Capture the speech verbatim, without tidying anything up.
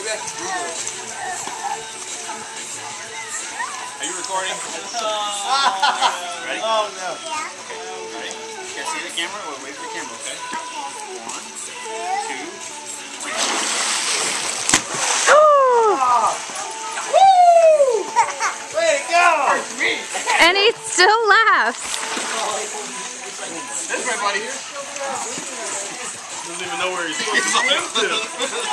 Are you recording? Oh, ready? Oh no. Okay. Ready? You guys see the camera? We'll wait for the camera, okay? One, two, three. Oh. Woo! Way to go! And he still laughs. That's my buddy here. Doesn't even know where he's supposed to.